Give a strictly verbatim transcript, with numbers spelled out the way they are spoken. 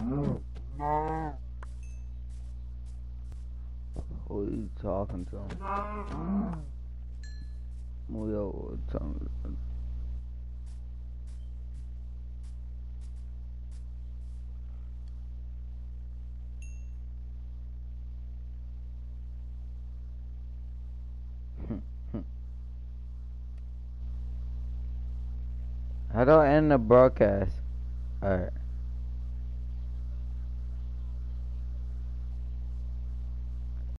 Who are you talking to? Yo, talking. How do I end the broadcast? Alright.